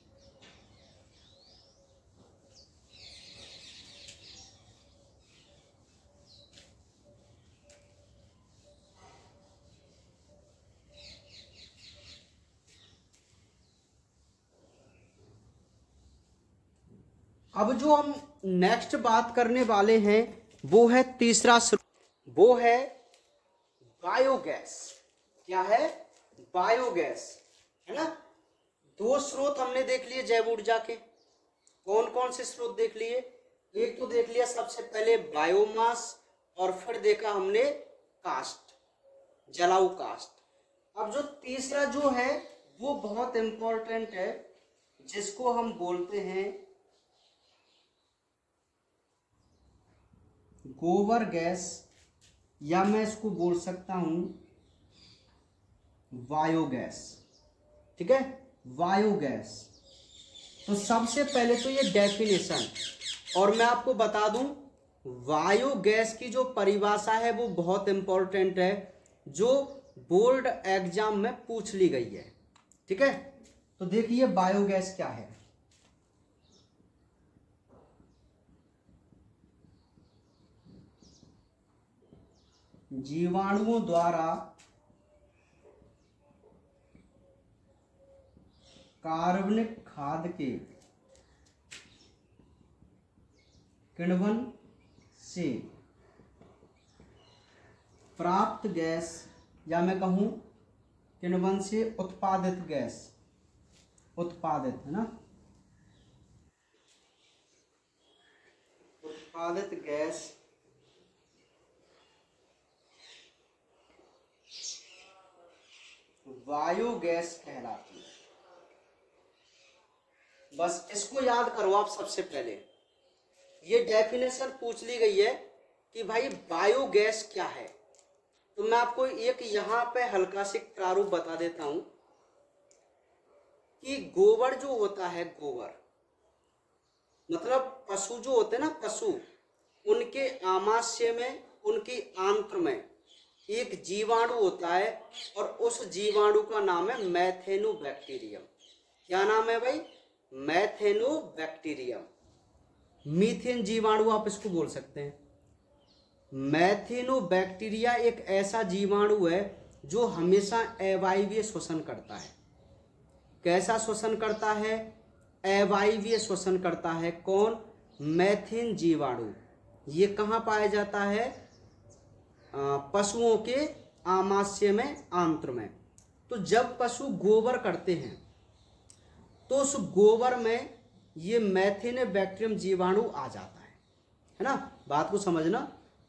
Speaker 1: अब जो हम नेक्स्ट बात करने वाले हैं वो है तीसरा स्रोत, वो है बायोगैस। क्या है? बायोगैस, है ना। दो स्रोत हमने देख लिए जैव ऊर्जा के, कौन कौन से स्रोत देख लिए? एक तो देख लिया सबसे पहले बायोमास, और फिर देखा हमने कास्ट, जलाऊ कास्ट। अब जो तीसरा जो है वो बहुत इंपॉर्टेंट है, जिसको हम बोलते हैं गोबर गैस, या मैं इसको बोल सकता हूं बायोगैस। ठीक है, बायोगैस। तो सबसे पहले तो ये डेफिनेशन, और मैं आपको बता दूं बायोगैस की जो परिभाषा है वो बहुत इंपॉर्टेंट है, जो बोर्ड एग्जाम में पूछ ली गई है। ठीक है, तो देखिए बायोगैस क्या है। जीवाणुओं द्वारा कार्बनिक खाद के किण्वन से प्राप्त गैस, या मैं कहूं किण्वन से उत्पादित गैस, उत्पादित, है ना, उत्पादित गैस बायोगैस कहलाती है। बस इसको याद करो आप सबसे पहले। ये डेफिनेशन पूछ ली गई है कि भाई बायोगैस क्या है। तो मैं आपको एक यहाँ पे हल्का से प्रारूप बता देता हूं कि गोबर जो होता है, गोबर मतलब पशु जो होते हैं ना, पशु, उनके आमाशय में, उनकी आंत्र में एक जीवाणु होता है और उस जीवाणु का नाम है मैथेनोबैक्टीरियम। क्या नाम है भाई? मैथेनोबैक्टीरियम। मीथेन जीवाणु आप इसको बोल सकते हैं। मैथेनोबैक्टीरिया एक ऐसा जीवाणु है जो हमेशा अवायवीय श्वसन करता है। कैसा श्वसन करता है? अवायवीय श्वसन करता है। कौन? मैथेन जीवाणु। ये कहाँ पाया जाता है? पशुओं के आमाशय में, आंत्र में। तो जब पशु गोबर करते हैं तो उस गोबर में ये मैथेनोबैक्टीरियम जीवाणु आ जाता है ना? बात को समझना।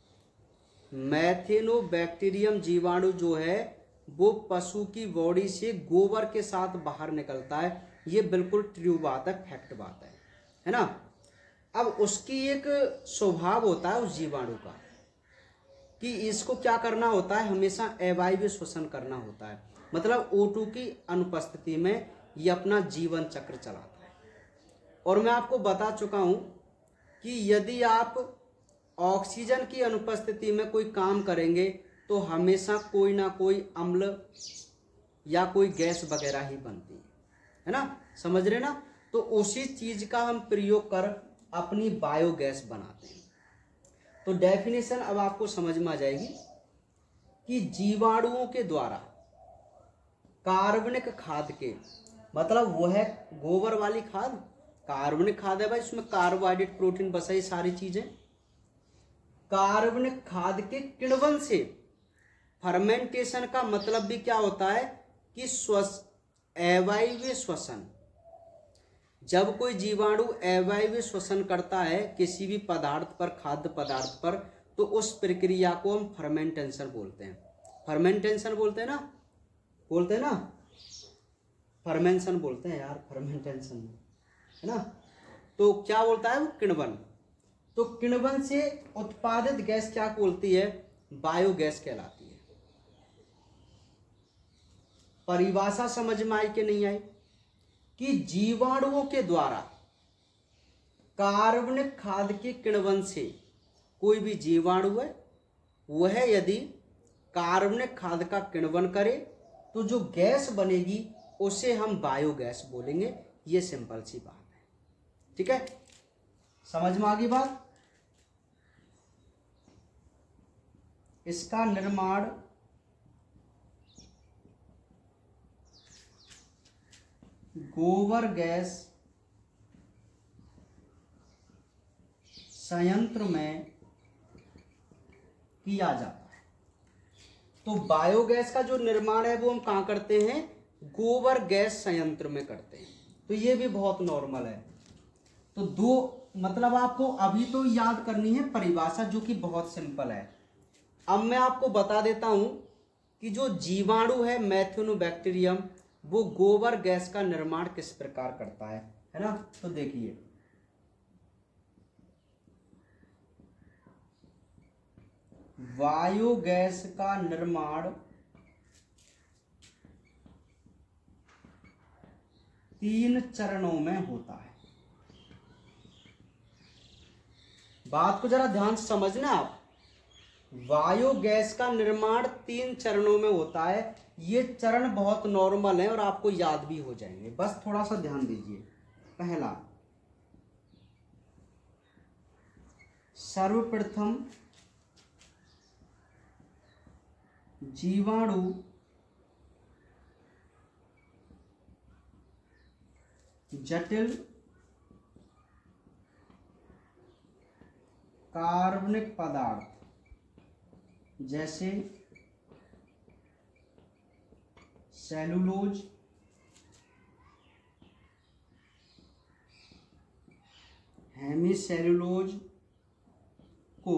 Speaker 1: मैथेनोबैक्टीरियम जीवाणु जो है वो पशु की बॉडी से गोबर के साथ बाहर निकलता है। ये बिल्कुल ट्रू बात है, फैक्ट बात है ना? अब उसकी एक स्वभाव होता है उस जीवाणु का कि इसको क्या करना होता है? हमेशा अवायवीय श्वसन करना होता है। मतलब O2 की अनुपस्थिति में ये अपना जीवन चक्र चलाता है। और मैं आपको बता चुका हूं कि यदि आप ऑक्सीजन की अनुपस्थिति में कोई काम करेंगे तो हमेशा कोई ना कोई अम्ल या कोई गैस वगैरह ही बनती है ना? समझ रहे ना? तो उसी चीज का हम प्रयोग कर अपनी बायोगैस बनाते हैं। तो डेफिनेशन अब आपको समझ में आ जाएगी कि जीवाणुओं के द्वारा कार्बनिक खाद के, मतलब वो है गोबर वाली खाद, कार्बनिक खाद है भाई, इसमें कार्बोहाइड्रेट, प्रोटीन, बसा, ये सारी चीजें। कार्बनिक खाद के किण्वन से फर्मेंटेशन का मतलब भी क्या होता है कि अवायवीय श्वसन। जब कोई जीवाणु अवायवीय श्वसन करता है किसी भी पदार्थ पर, खाद्य पदार्थ पर, तो उस प्रक्रिया को हम फर्मेंटेशन बोलते हैं। फर्मेंटेशन बोलते हैं ना? बोलते हैं ना? फर्मेंशन बोलते हैं यार, फर्मेंटेशन है ना? तो क्या बोलता है वो? किण्वन। तो किण्वन से उत्पादित गैस क्या बोलती है? बायोगैस कहलाती है। परिभाषा समझ में आई कि नहीं आई? कि जीवाणुओं के द्वारा कार्बनिक खाद के किण्वन से, कोई भी जीवाणु है वह यदि कार्बनिक खाद का किण्वन करे तो जो गैस बनेगी उसे हम बायोगैस बोलेंगे। ये सिंपल सी बात है। ठीक है, समझ में आ गई बात? इसका निर्माण गोबर गैस संयंत्र में किया जाता है। तो बायोगैस का जो निर्माण है वो हम कहाँ करते हैं? गोबर गैस संयंत्र में करते हैं। तो ये भी बहुत नॉर्मल है। तो दो, मतलब आपको अभी तो याद करनी है परिभाषा, जो कि बहुत सिंपल है। अब मैं आपको बता देता हूं कि जो जीवाणु है मैथेनोबैक्टीरियम, वो गोबर गैस का निर्माण किस प्रकार करता है ना? तो देखिए, बायोगैस का निर्माण 3 चरणों में होता है। बात को जरा ध्यान से समझना आप। बायोगैस का निर्माण 3 चरणों में होता है। ये चरण बहुत नॉर्मल है और आपको याद भी हो जाएंगे, बस थोड़ा सा ध्यान दीजिए। पहला, सर्वप्रथम जीवाणु जटिल कार्बनिक पदार्थ जैसे सेलुलोज, हेमीसेलुलोज को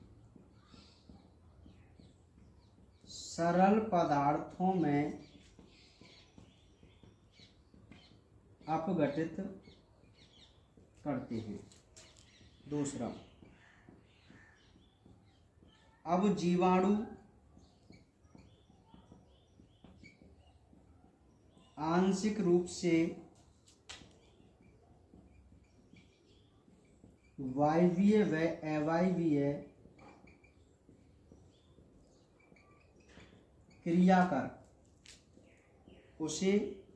Speaker 1: सरल पदार्थों में अपघटित करते हैं। दूसरा, अब जीवाणु आंशिक रूप से वायवीय व अवायवीय क्रिया कर उसे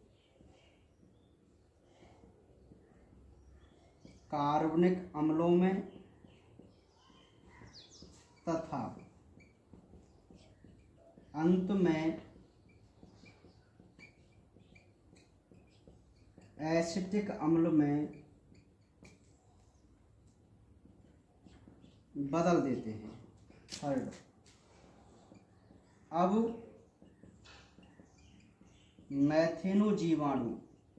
Speaker 1: कार्बनिक अम्लों में तथा अंत में एसिटिक अम्ल में बदल देते हैं। थर्ड, अब मैथेनो जीवाणु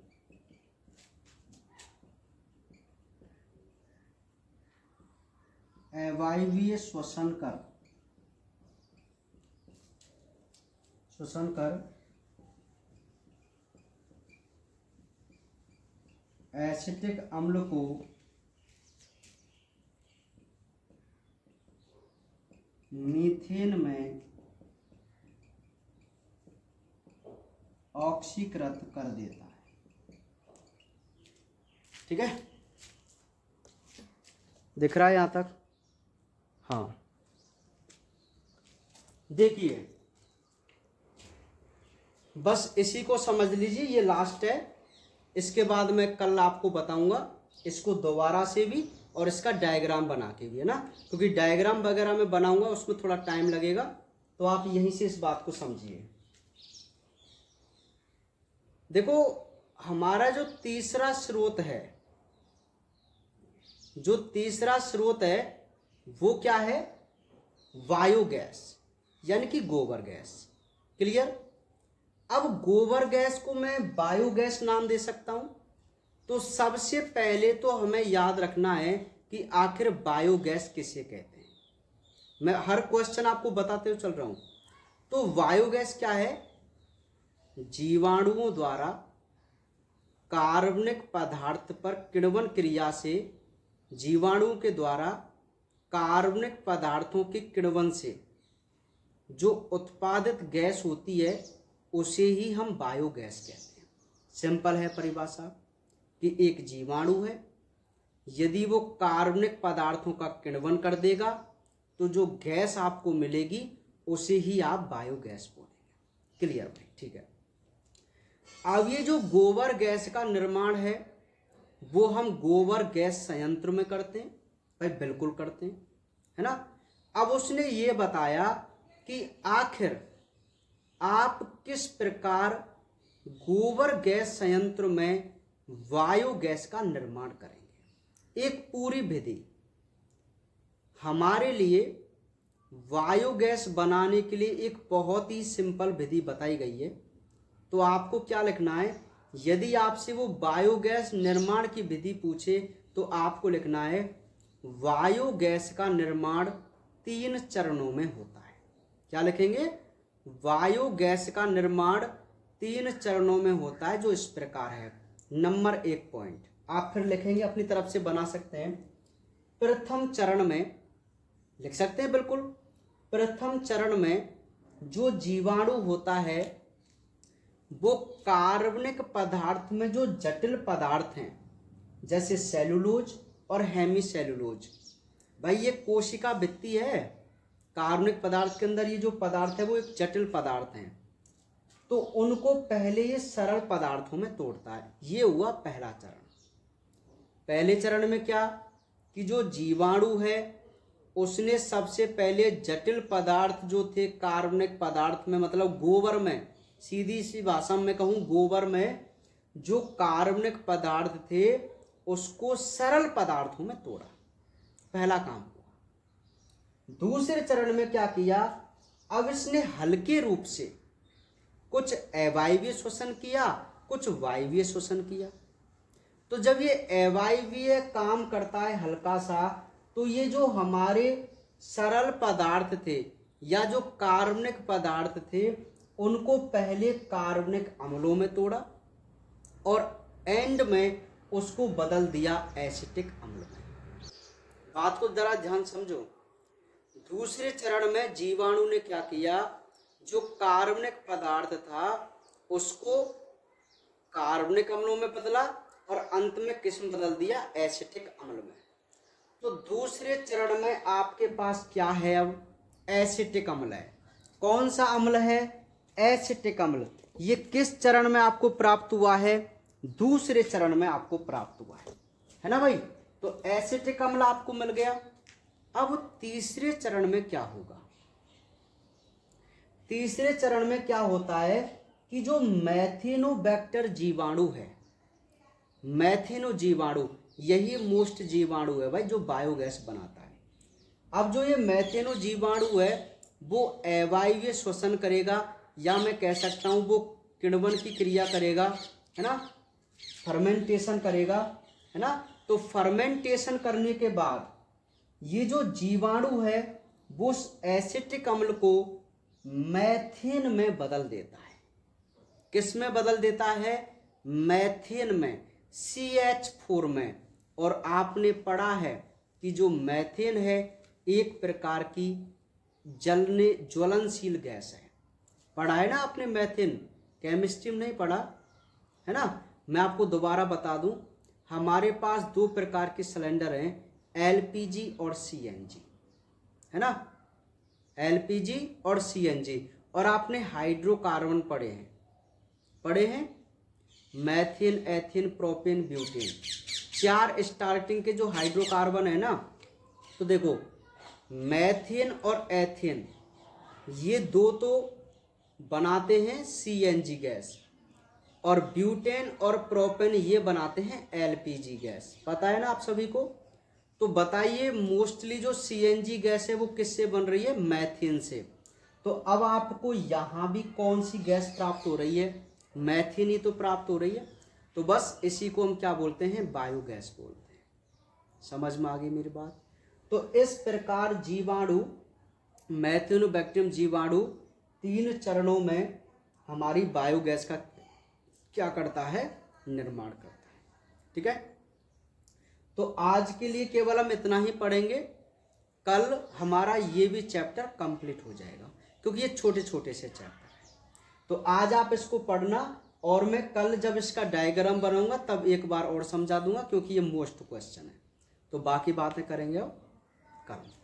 Speaker 1: अवायवीय श्वसन कर एसिटिक अम्ल को मीथेन में ऑक्सीकृत कर देता है। ठीक है, दिख रहा है यहां तक? हाँ, देखिए बस इसी को समझ लीजिए, ये लास्ट है। इसके बाद मैं कल आपको बताऊंगा इसको दोबारा से भी और इसका डायग्राम बना के भी, है ना, क्योंकि डायग्राम वगैरह में बनाऊंगा उसमें थोड़ा टाइम लगेगा, तो आप यहीं से इस बात को समझिए। देखो, हमारा जो तीसरा स्रोत है वो क्या है? बायोगैस, यानी कि गोबर गैस। क्लियर? अब गोबर गैस को मैं बायोगैस नाम दे सकता हूं। तो सबसे पहले तो हमें याद रखना है कि आखिर बायोगैस किसे कहते हैं। मैं हर क्वेश्चन आपको बताते हुए चल रहा हूं। तो बायोगैस क्या है? जीवाणुओं द्वारा कार्बनिक पदार्थ पर किण्वन क्रिया से, जीवाणुओं के द्वारा कार्बनिक पदार्थों के किण्वन से जो उत्पादित गैस होती है उसे ही हम बायोगैस कहते हैं। सिंपल है परिभाषा कि एक जीवाणु है, यदि वो कार्बनिक पदार्थों का किण्वन कर देगा तो जो गैस आपको मिलेगी उसे ही आप बायोगैस बोलेंगे। क्लियर भाई? ठीक है। अब ये जो गोबर गैस का निर्माण है वो हम गोबर गैस संयंत्र में करते हैं भाई, बिल्कुल करते हैं, है ना। अब उसने ये बताया कि आखिर आप किस प्रकार गोबर गैस संयंत्र में बायोगैस का निर्माण करेंगे। एक पूरी विधि हमारे लिए बायोगैस बनाने के लिए एक बहुत ही सिंपल विधि बताई गई है। तो आपको क्या लिखना है? यदि आपसे वो बायोगैस निर्माण की विधि पूछे तो आपको लिखना है बायोगैस का निर्माण 3 चरणों में होता है। क्या लिखेंगे? बायोगैस का निर्माण 3 चरणों में होता है, जो इस प्रकार है। नंबर 1 पॉइंट आप फिर लिखेंगे, अपनी तरफ से बना सकते हैं। प्रथम चरण में लिख सकते हैं, बिल्कुल। प्रथम चरण में जो जीवाणु होता है वो कार्बनिक पदार्थ में जो जटिल पदार्थ हैं, जैसे सेलुलोज और हेमीसेलुलोज, भाई ये कोशिका भित्ति है। कार्बनिक पदार्थ के अंदर ये जो पदार्थ है वो एक जटिल पदार्थ हैं, तो उनको पहले ये सरल पदार्थों में तोड़ता है। ये हुआ पहला चरण। पहले चरण में क्या कि जो जीवाणु है उसने सबसे पहले जटिल पदार्थ जो थे कार्बनिक पदार्थ में, मतलब गोबर में, सीधी सी भाषा में कहूं गोबर में जो कार्बनिक पदार्थ थे उसको सरल पदार्थों में तोड़ा। पहला काम हुआ। दूसरे चरण में क्या किया? अब इसने हल्के रूप से कुछ अवायवीय श्वसन किया, कुछ वायवीय श्वसन किया। तो जब ये अवायवीय काम करता है हल्का सा, तो ये जो हमारे सरल पदार्थ थे या जो कार्बनिक पदार्थ थे उनको पहले कार्बनिक अम्लों में तोड़ा और एंड में उसको बदल दिया एसिटिक अम्ल में। बात को जरा ध्यान समझो। दूसरे चरण में जीवाणु ने क्या किया, जो कार्बनिक पदार्थ था उसको कार्बनिक अम्लों में बदला और अंत में किस में बदल दिया, एसिटिक अम्ल में। तो दूसरे चरण में आपके पास क्या है, अब एसिटिक अम्ल है। कौन सा अम्ल है, एसिटिक अम्ल। ये किस चरण में आपको प्राप्त हुआ है, दूसरे चरण में आपको प्राप्त हुआ है ना भाई। तो एसिटिक अम्ल आपको मिल गया। अब तीसरे चरण में क्या होगा, तीसरे चरण में क्या होता है कि जो मैथेनोबैक्टर जीवाणु है, मैथेनो जीवाणु, यही मोस्ट जीवाणु है भाई जो बायोगैस बनाता है। अब जो ये मैथेनो जीवाणु है वो अवायवीय श्वसन करेगा, या मैं कह सकता हूं वो किण्वन की क्रिया करेगा, है ना, फर्मेंटेशन करेगा, है ना। तो फर्मेंटेशन करने के बाद ये जो जीवाणु है वो उस एसिटिक अम्ल को मैथेन में बदल देता है। किस में बदल देता है, मैथेन में, CH4 में। और आपने पढ़ा है कि जो मैथेन है एक प्रकार की ज्वलनशील गैस है। पढ़ा है ना आपने मैथेन, केमिस्ट्री में नहीं पढ़ा है ना। मैं आपको दोबारा बता दूं, हमारे पास दो प्रकार के सिलेंडर हैं, LPG और CNG, है ना, LPG और CNG। और आपने हाइड्रोकार्बन पढ़े हैं, methane, ethane, propane, butane, 4 starting के जो हाइड्रोकार्बन है ना। तो देखो मैथेन और एथेन ये दो तो बनाते हैं CNG गैस, और ब्यूटेन और प्रोपेन ये बनाते हैं LPG गैस। पता है ना आप सभी को। तो बताइए मोस्टली जो CNG गैस है वो किससे बन रही है, मैथेन से। तो अब आपको यहाँ भी कौन सी गैस प्राप्त हो रही है, मैथेन ही तो प्राप्त हो रही है। तो बस इसी को हम क्या बोलते हैं, बायोगैस बोलते हैं। समझ में आ गई मेरी बात। तो इस प्रकार जीवाणु, मैथेनोबैक्टीरियम जीवाणु 3 चरणों में हमारी बायोगैस का क्या करता है, निर्माण करता है। ठीक है, तो आज के लिए केवल हम इतना ही पढ़ेंगे। कल हमारा ये भी चैप्टर कंप्लीट हो जाएगा, क्योंकि ये छोटे छोटे से चैप्टर हैं। तो आज आप इसको पढ़ना, और मैं कल जब इसका डायग्राम बनाऊंगा तब एक बार और समझा दूंगा, क्योंकि ये मोस्ट क्वेश्चन है। तो बाकी बातें करेंगे अब कल।